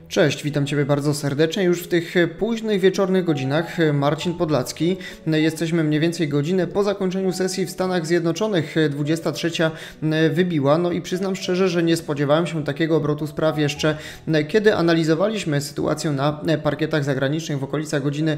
Cześć, witam Ciebie bardzo serdecznie. Już w tych późnych wieczornych godzinach Marcin Podlacki. Jesteśmy mniej więcej godzinę po zakończeniu sesji w Stanach Zjednoczonych. 23 wybiła. No i przyznam szczerze, że nie spodziewałem się takiego obrotu spraw jeszcze, kiedy analizowaliśmy sytuację na parkietach zagranicznych w okolicach godziny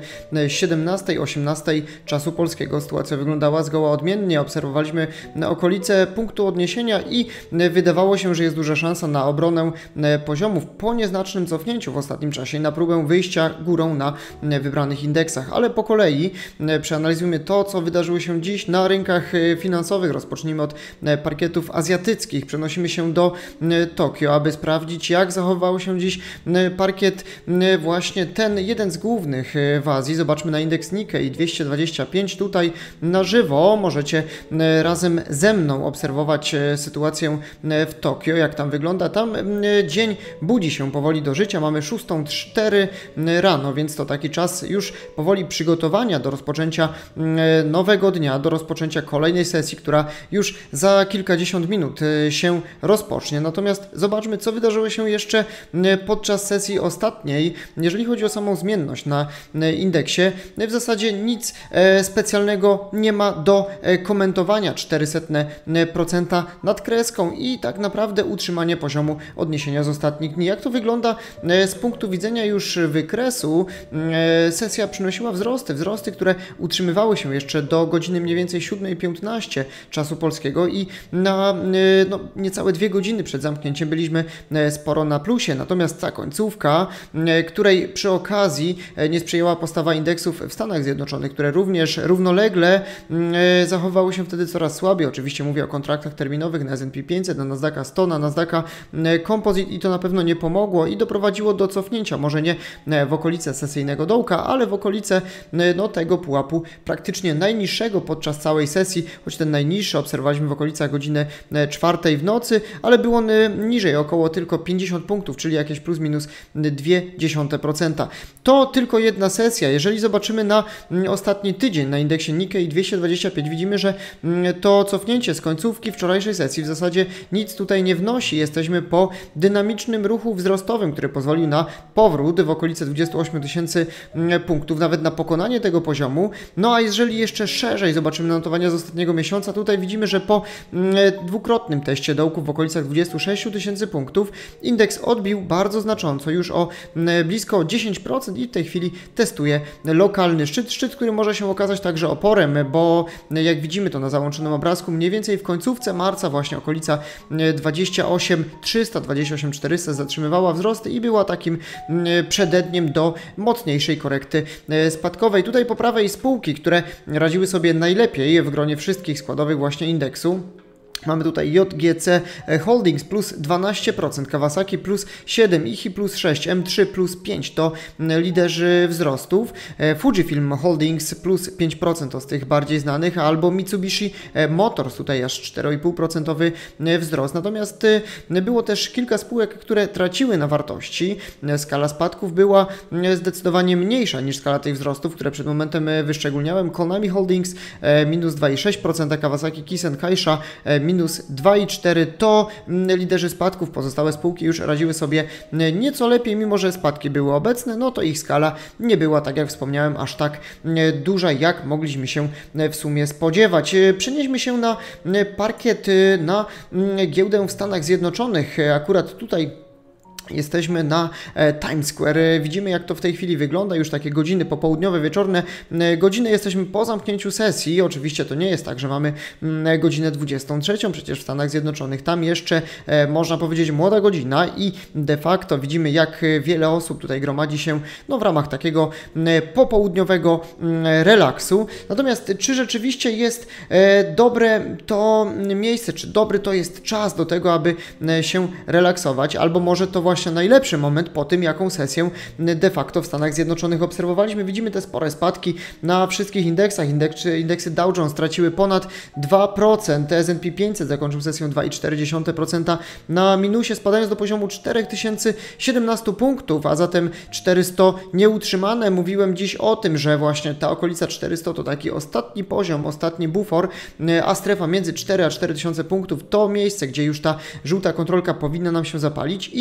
17-18 czasu polskiego. Sytuacja wyglądała zgoła odmiennie. Obserwowaliśmy okolice punktu odniesienia i wydawało się, że jest duża szansa na obronę poziomów po nieznacznym cofnięciu w ostatnim czasie na próbę wyjścia górą na wybranych indeksach. Ale po kolei przeanalizujmy to, co wydarzyło się dziś na rynkach finansowych. Rozpocznijmy od parkietów azjatyckich. Przenosimy się do Tokio, aby sprawdzić, jak zachował się dziś parkiet, właśnie ten jeden z głównych w Azji. Zobaczmy na indeks Nikkei 225. Tutaj na żywo możecie razem ze mną obserwować sytuację w Tokio, jak tam wygląda. Tam dzień budzi się powoli do życia. Mamy 6:04 rano, więc to taki czas już powoli przygotowania do rozpoczęcia nowego dnia, do rozpoczęcia kolejnej sesji, która już za kilkadziesiąt minut się rozpocznie. Natomiast zobaczmy, co wydarzyło się jeszcze podczas sesji ostatniej. Jeżeli chodzi o samą zmienność na indeksie, w zasadzie nic specjalnego nie ma do komentowania. 0,04% nad kreską i tak naprawdę utrzymanie poziomu odniesienia z ostatnich dni. Jak to wygląda z punktu widzenia już wykresu? Sesja przynosiła wzrosty, które utrzymywały się jeszcze do godziny mniej więcej 7:15 czasu polskiego i na niecałe 2 godziny przed zamknięciem byliśmy sporo na plusie. Natomiast ta końcówka, której przy okazji nie sprzyjała postawa indeksów w Stanach Zjednoczonych, które również równolegle zachowały się wtedy coraz słabiej. Oczywiście mówię o kontraktach terminowych na S&P 500, na Nasdaqa 100, na Nasdaqa Composite i to na pewno nie pomogło i doprowadziło do cofnięcia, może nie w okolice sesyjnego dołka, ale w okolice tego pułapu praktycznie najniższego podczas całej sesji, choć ten najniższy obserwowaliśmy w okolicach godziny 4 w nocy, ale był on niżej, około tylko 50 punktów, czyli jakieś plus minus 0,2%. To tylko jedna sesja. Jeżeli zobaczymy na ostatni tydzień na indeksie Nikkei 225, widzimy, że to cofnięcie z końcówki wczorajszej sesji w zasadzie nic tutaj nie wnosi. Jesteśmy po dynamicznym ruchu wzrostowym, który pozwolił na powrót w okolice 28 tysięcy punktów, nawet na pokonanie tego poziomu. No a jeżeli jeszcze szerzej zobaczymy notowania z ostatniego miesiąca, tutaj widzimy, że po dwukrotnym teście dołków w okolicach 26 tysięcy punktów indeks odbił bardzo znacząco, już o blisko 10% i w tej chwili testuje lokalny szczyt, który może się okazać także oporem, bo jak widzimy to na załączonym obrazku, mniej więcej w końcówce marca właśnie okolica 28,300, 28,400 zatrzymywała wzrosty i była takim przededniem do mocniejszej korekty spadkowej. Tutaj po prawej spółki, które radziły sobie najlepiej w gronie wszystkich składowych właśnie indeksu. Mamy tutaj JGC Holdings plus 12%, Kawasaki plus 7%, IHI plus 6%, M3 plus 5% to liderzy wzrostów. Fujifilm Holdings plus 5% to z tych bardziej znanych, albo Mitsubishi Motors, tutaj aż 4,5% wzrost. Natomiast było też kilka spółek, które traciły na wartości. Skala spadków była zdecydowanie mniejsza niż skala tych wzrostów, które przed momentem wyszczególniałem. Konami Holdings minus 2,6%, Kawasaki Kisen-Kaisha minus 2,4%, to liderzy spadków. Pozostałe spółki już radziły sobie nieco lepiej, mimo że spadki były obecne, no to ich skala nie była, tak jak wspomniałem, aż tak duża, jak mogliśmy się w sumie spodziewać. Przenieśmy się na parkiet, na giełdę w Stanach Zjednoczonych. Akurat tutaj jesteśmy na Times Square. Widzimy, jak to w tej chwili wygląda. Już takie godziny popołudniowe, wieczorne godziny. Jesteśmy po zamknięciu sesji. Oczywiście to nie jest tak, że mamy godzinę 23. Przecież w Stanach Zjednoczonych tam jeszcze można powiedzieć młoda godzina i de facto widzimy, jak wiele osób tutaj gromadzi się w ramach takiego popołudniowego relaksu. Natomiast czy rzeczywiście jest dobre to miejsce, czy dobry to jest czas do tego, aby się relaksować, albo może to właśnie najlepszy moment po tym, jaką sesję de facto w Stanach Zjednoczonych obserwowaliśmy. Widzimy te spore spadki na wszystkich indeksach. Indeksy Dow Jones straciły ponad 2%, S&P 500 zakończył sesję 2,4% na minusie, spadając do poziomu 4017 punktów, a zatem 400 nieutrzymane. Mówiłem dziś o tym, że właśnie ta okolica 400 to taki ostatni poziom, ostatni bufor, a strefa między 4 a 4000 punktów to miejsce, gdzie już ta żółta kontrolka powinna nam się zapalić i istnieje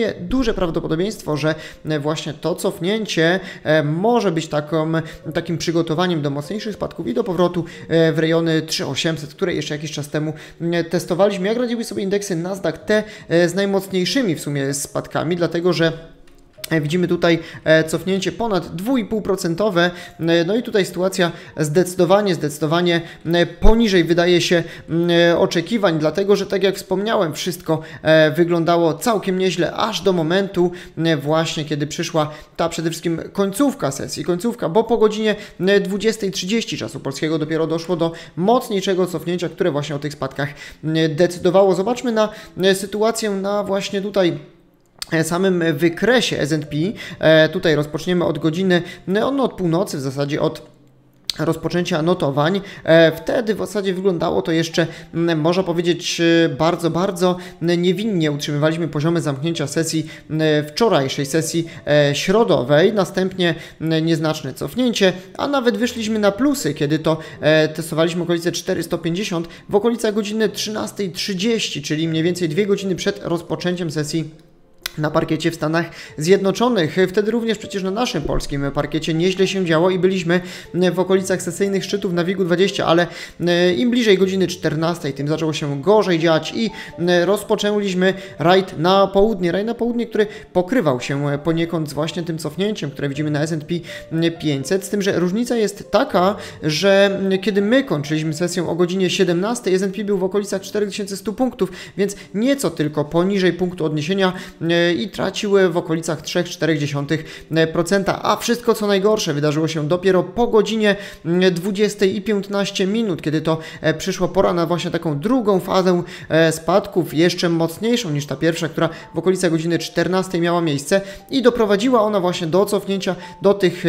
istnieje duże prawdopodobieństwo, że właśnie to cofnięcie może być takim przygotowaniem do mocniejszych spadków i do powrotu w rejony 3800, które jeszcze jakiś czas temu testowaliśmy. Jak radziły sobie indeksy Nasdaq, te z najmocniejszymi w sumie spadkami, dlatego że widzimy tutaj cofnięcie ponad 2,5%, no i tutaj sytuacja zdecydowanie poniżej wydaje się oczekiwań, dlatego że tak jak wspomniałem, wszystko wyglądało całkiem nieźle, aż do momentu właśnie, kiedy przyszła ta przede wszystkim końcówka sesji, bo po godzinie 20:30 czasu polskiego dopiero doszło do mocniejszego cofnięcia, które właśnie o tych spadkach decydowało. Zobaczmy na sytuację na właśnie tutaj samym wykresie S&P. Tutaj rozpoczniemy od godziny, od północy w zasadzie, od rozpoczęcia notowań. Wtedy w zasadzie wyglądało to jeszcze, można powiedzieć, bardzo niewinnie. Utrzymywaliśmy poziomy zamknięcia sesji wczorajszej, sesji środowej, następnie nieznaczne cofnięcie, a nawet wyszliśmy na plusy, kiedy to testowaliśmy okolice 450 w okolicach godziny 13:30, czyli mniej więcej 2 godziny przed rozpoczęciem sesji na parkiecie w Stanach Zjednoczonych. Wtedy również przecież na naszym polskim parkiecie nieźle się działo i byliśmy w okolicach sesyjnych szczytów na WIG-20, ale im bliżej godziny 14, tym zaczęło się gorzej dziać i rozpoczęliśmy rajd na południe, który pokrywał się poniekąd właśnie tym cofnięciem, które widzimy na S&P 500, z tym, że różnica jest taka, że kiedy my kończyliśmy sesję o godzinie 17, S&P był w okolicach 4100 punktów, więc nieco tylko poniżej punktu odniesienia i traciły w okolicach 3,4%, a wszystko co najgorsze wydarzyło się dopiero po godzinie 20:15, kiedy to przyszła pora na właśnie taką drugą fazę spadków, jeszcze mocniejszą niż ta pierwsza, która w okolicach godziny 14 miała miejsce i doprowadziła ona właśnie do cofnięcia do tych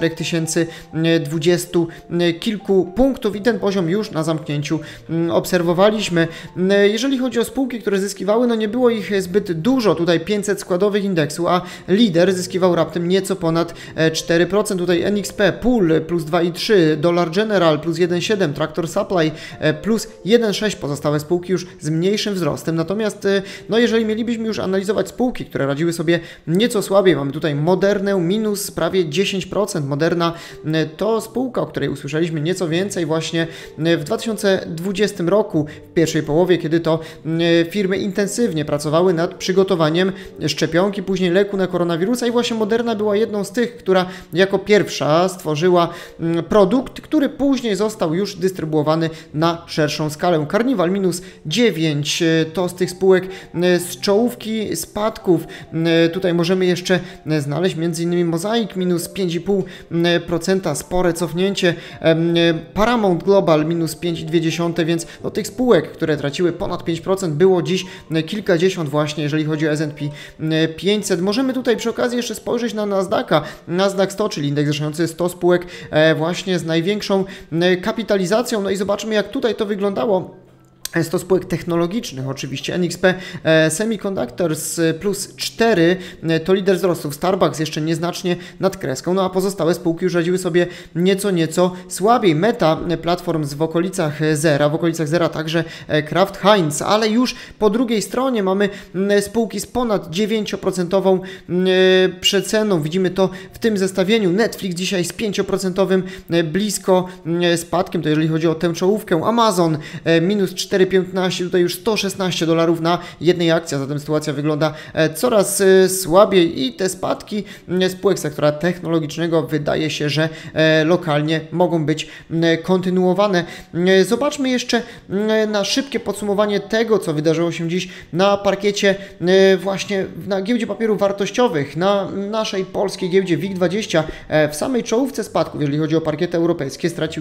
4020 kilku punktów i ten poziom już na zamknięciu obserwowaliśmy. Jeżeli chodzi o spółki, które zyskiwały, no nie było ich zbyt dużo, tutaj 500 składowych indeksu, a lider zyskiwał raptem nieco ponad 4%. Tutaj NXP, Pool plus 2,3%, Dollar General plus 1,7%, Tractor Supply plus 1,6%, pozostałe spółki już z mniejszym wzrostem. Natomiast no jeżeli mielibyśmy już analizować spółki, które radziły sobie nieco słabiej, mamy tutaj Modernę minus prawie 10%. Moderna to spółka, o której usłyszeliśmy nieco więcej właśnie w 2020 roku, w pierwszej połowie, kiedy to firmy intensywnie pracowały nad przygotowaniem szczepionki, później leku na koronawirusa i właśnie Moderna była jedną z tych, która jako pierwsza stworzyła produkt, który później został już dystrybuowany na szerszą skalę. Carnival minus 9% to z tych spółek z czołówki spadków. Tutaj możemy jeszcze znaleźć m.in. Mosaic minus 5,5%, spore cofnięcie, Paramount Global minus 5,2%, więc do tych spółek, które traciły ponad 5%, było dziś kilkadziesiąt właśnie, jeżeli chodzi o S&P 500. Możemy tutaj przy okazji jeszcze spojrzeć na Nasdaqa. Nasdaq 100, czyli indeks zrzeszający 100 spółek właśnie z największą kapitalizacją. No i zobaczmy, jak tutaj to wyglądało. 100 spółek technologicznych oczywiście. NXP Semiconductors plus 4 to lider wzrostów. Starbucks jeszcze nieznacznie nad kreską, no a pozostałe spółki już radziły sobie nieco słabiej. Meta Platforms w okolicach zera, także Kraft Heinz, ale już po drugiej stronie mamy spółki z ponad 9% przeceną. Widzimy to w tym zestawieniu. Netflix dzisiaj z 5% blisko spadkiem, to jeżeli chodzi o tę czołówkę. Amazon minus 4,15, tutaj już $116 na jednej akcji, a zatem sytuacja wygląda coraz słabiej i te spadki spółek sektora technologicznego wydaje się, że lokalnie mogą być kontynuowane. Zobaczmy jeszcze na szybkie podsumowanie tego, co wydarzyło się dziś na parkiecie właśnie na giełdzie papierów wartościowych, na naszej polskiej giełdzie WIG20. W samej czołówce spadków, jeżeli chodzi o parkiety europejskie, stracił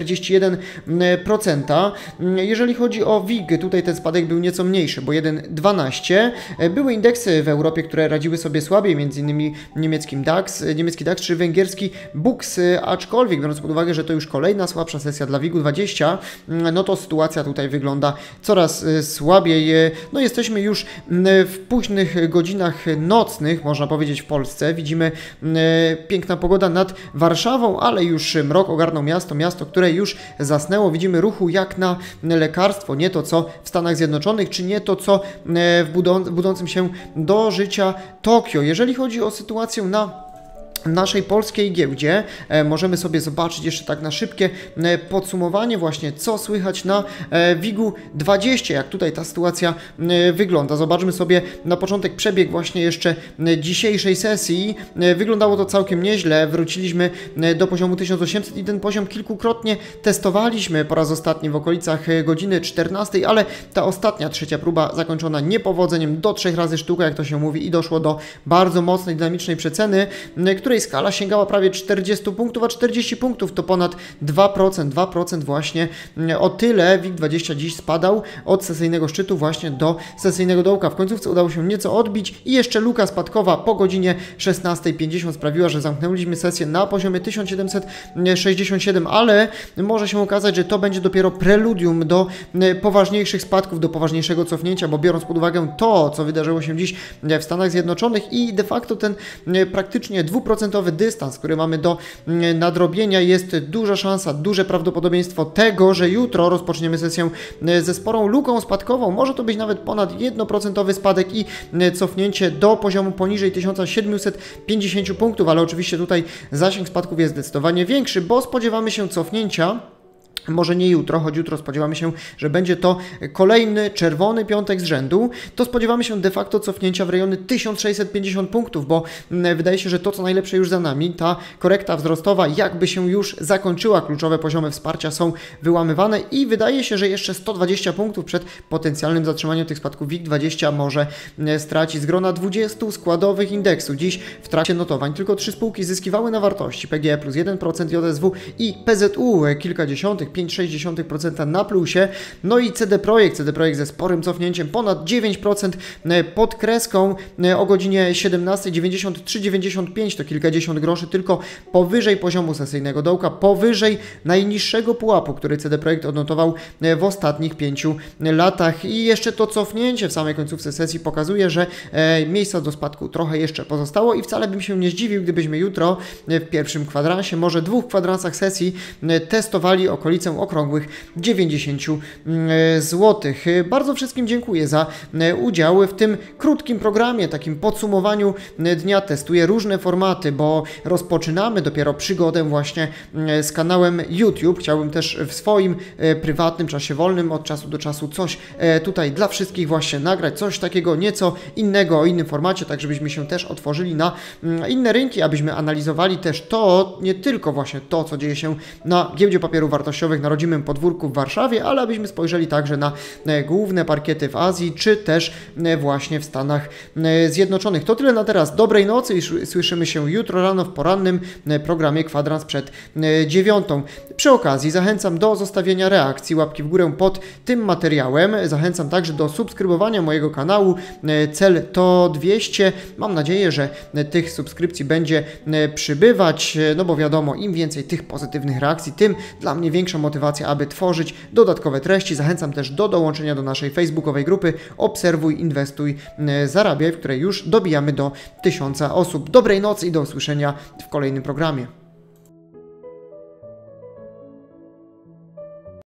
1,41%. Jeżeli chodzi o WIG, tutaj ten spadek był nieco mniejszy, bo 1,12%. Były indeksy w Europie, które radziły sobie słabiej, m.in. niemiecki DAX czy węgierski BUX, aczkolwiek biorąc pod uwagę, że to już kolejna słabsza sesja dla WIG-20, no to sytuacja tutaj wygląda coraz słabiej. No jesteśmy już w późnych godzinach nocnych, można powiedzieć, w Polsce. Widzimy piękna pogoda nad Warszawą, ale już mrok ogarnął miasto, które już zasnęło. Widzimy ruchu jak na lekarstwo. gospodarstwo, nie to co w Stanach Zjednoczonych, czy nie to co w budzącym się do życia Tokio. Jeżeli chodzi o sytuację na naszej polskiej giełdzie, możemy sobie zobaczyć jeszcze tak na szybkie podsumowanie właśnie, co słychać na WIG-u 20, jak tutaj ta sytuacja wygląda. Zobaczmy sobie na początek przebieg właśnie jeszcze dzisiejszej sesji. Wyglądało to całkiem nieźle, wróciliśmy do poziomu 1800 i ten poziom kilkukrotnie testowaliśmy po raz ostatni w okolicach godziny 14, ale ta ostatnia, trzecia próba zakończona niepowodzeniem do 3 razy sztuka, jak to się mówi, i doszło do bardzo mocnej, dynamicznej przeceny, której skala sięgała prawie 40 punktów, a 40 punktów to ponad 2% właśnie. O tyle WIG20 dziś spadał od sesyjnego szczytu właśnie do sesyjnego dołka. W końcówce udało się nieco odbić i jeszcze luka spadkowa po godzinie 16:50 sprawiła, że zamknęliśmy sesję na poziomie 1767, ale może się okazać, że to będzie dopiero preludium do poważniejszych spadków, do poważniejszego cofnięcia, bo biorąc pod uwagę to, co wydarzyło się dziś w Stanach Zjednoczonych i de facto ten praktycznie 2% dystans, który mamy do nadrobienia, jest duża szansa, duże prawdopodobieństwo tego, że jutro rozpoczniemy sesję ze sporą luką spadkową. Może to być nawet ponad 1% spadek i cofnięcie do poziomu poniżej 1750 punktów, ale oczywiście tutaj zasięg spadków jest zdecydowanie większy, bo spodziewamy się cofnięcia. Może nie jutro, choć jutro spodziewamy się, że będzie to kolejny czerwony piątek z rzędu, to spodziewamy się de facto cofnięcia w rejony 1650 punktów, bo wydaje się, że to co najlepsze już za nami, ta korekta wzrostowa jakby się już zakończyła, kluczowe poziomy wsparcia są wyłamywane i wydaje się, że jeszcze 120 punktów przed potencjalnym zatrzymaniem tych spadków WIG20 może stracić. Z grona 20 składowych indeksu dziś w trakcie notowań tylko 3 spółki zyskiwały na wartości: PGE plus 1%, JSW i PZU kilkadziesiątych, 5,6% na plusie. No i CD Projekt ze sporym cofnięciem ponad 9% pod kreską o godzinie 17:93,95 to kilkadziesiąt groszy tylko powyżej poziomu sesyjnego dołka, powyżej najniższego pułapu, który CD Projekt odnotował w ostatnich 5 latach. I jeszcze to cofnięcie w samej końcówce sesji pokazuje, że miejsca do spadku trochę jeszcze pozostało i wcale bym się nie zdziwił, gdybyśmy jutro w pierwszym kwadransie, może 2 kwadransach sesji testowali okolicę okrągłych 90 zł. Bardzo wszystkim dziękuję za udział w tym krótkim programie, takim podsumowaniu dnia. Testuję różne formaty, bo rozpoczynamy dopiero przygodę właśnie z kanałem YouTube. Chciałbym też w swoim prywatnym czasie wolnym od czasu do czasu coś tutaj dla wszystkich właśnie nagrać, coś takiego nieco innego, o innym formacie, tak żebyśmy się też otworzyli na inne rynki, abyśmy analizowali też to, nie tylko właśnie to, co dzieje się na giełdzie papierów wartościowych na rodzimym podwórku w Warszawie, ale abyśmy spojrzeli także na główne parkiety w Azji, czy też właśnie w Stanach Zjednoczonych. To tyle na teraz. Dobrej nocy i słyszymy się jutro rano w porannym programie Kwadrans przed 9. Przy okazji zachęcam do zostawienia reakcji, łapki w górę pod tym materiałem. Zachęcam także do subskrybowania mojego kanału. Cel to 200. Mam nadzieję, że tych subskrypcji będzie przybywać, no bo wiadomo, im więcej tych pozytywnych reakcji, tym dla mnie większa motywacja, aby tworzyć dodatkowe treści. Zachęcam też do dołączenia do naszej facebookowej grupy Obserwuj, Inwestuj, Zarabiaj, w której już dobijamy do 1000 osób. Dobrej nocy i do usłyszenia w kolejnym programie.